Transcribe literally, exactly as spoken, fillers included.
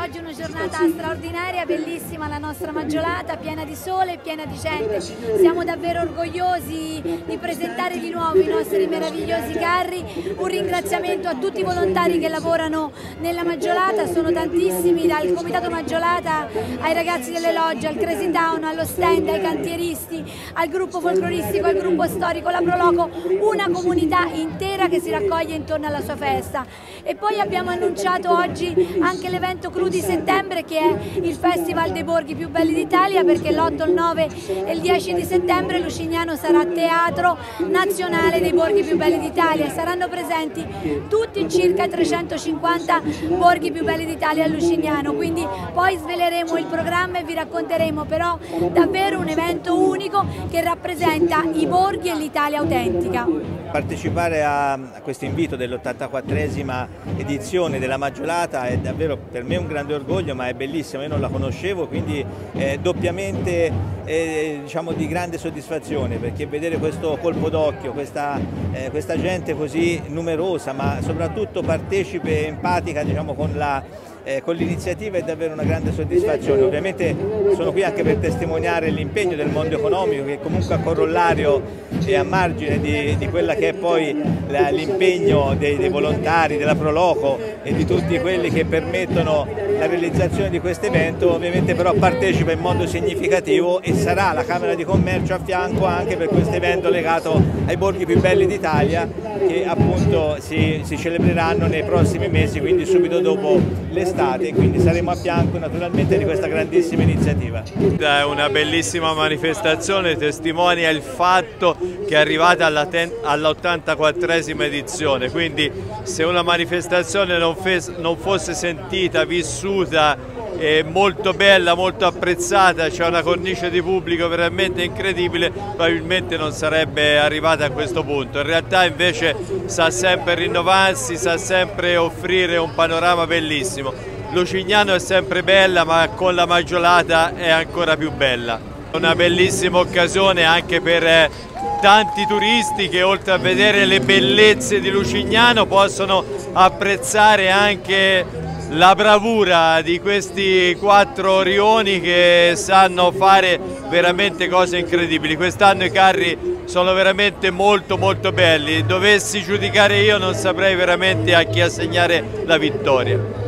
oggi una giornata straordinaria, bellissima la nostra Maggiolata, piena di sole e piena di gente. Siamo davvero orgogliosi di presentare di nuovo i nostri meravigliosi carri. Un ringraziamento a tutti i volontari che lavorano nella Maggiolata, sono tantissimi, dal Comitato Maggiolata ai ragazzi delle logge, al Crazy Town, allo stand, ai cantieristi, al gruppo folcloristico, al gruppo storico, la Proloco, una comunità intera che si raccoglie intorno alla sua festa. E poi abbiamo annunciato oggi anche l'evento Clou di settembre, che è il Festival dei Borghi più belli d'Italia, perché l'otto, il nove e il dieci di settembre Lucignano sarà teatro nazionale dei borghi più belli d'Italia. Saranno presenti tutti i circa trecentocinquanta borghi più belli d'Italia a Lucignano, quindi poi sveleremo il programma e vi racconteremo, però davvero un evento unico che rappresenta i borghi e l'Italia autentica. Partecipare a questo invito dell'ottantaquattresima edizione della Maggiolata è davvero per me un grande orgoglio, ma è bellissimo, io non la conoscevo, quindi è doppiamente eh, diciamo, di grande soddisfazione, perché vedere questo colpo d'occhio, questa, eh, questa gente così numerosa, ma soprattutto partecipe e empatica, diciamo, con la Eh, con l'iniziativa è davvero una grande soddisfazione. Ovviamente sono qui anche per testimoniare l'impegno del mondo economico, che comunque a corollario e a margine di, di quella che è poi l'impegno dei, dei volontari, della Proloco e di tutti quelli che permettono la realizzazione di questo evento. Ovviamente però partecipa in modo significativo e sarà la Camera di Commercio a fianco anche per questo evento legato ai borghi più belli d'Italia, che appunto si, si celebreranno nei prossimi mesi, quindi subito dopo l'estate. Quindi saremo a fianco naturalmente di questa grandissima iniziativa. È una bellissima manifestazione, testimonia il fatto che è arrivata all'ottantaquattresima edizione, quindi se una manifestazione non, non fosse sentita, vissuta, è molto bella, molto apprezzata, c'è una cornice di pubblico veramente incredibile, probabilmente non sarebbe arrivata a questo punto. In realtà invece sa sempre rinnovarsi, sa sempre offrire un panorama bellissimo. Lucignano è sempre bella, ma con la Maggiolata è ancora più bella. Una bellissima occasione anche per tanti turisti che, oltre a vedere le bellezze di Lucignano, possono apprezzare anche la bravura di questi quattro rioni che sanno fare veramente cose incredibili. Quest'anno i carri sono veramente molto molto belli. Dovessi giudicare io non saprei veramente a chi assegnare la vittoria.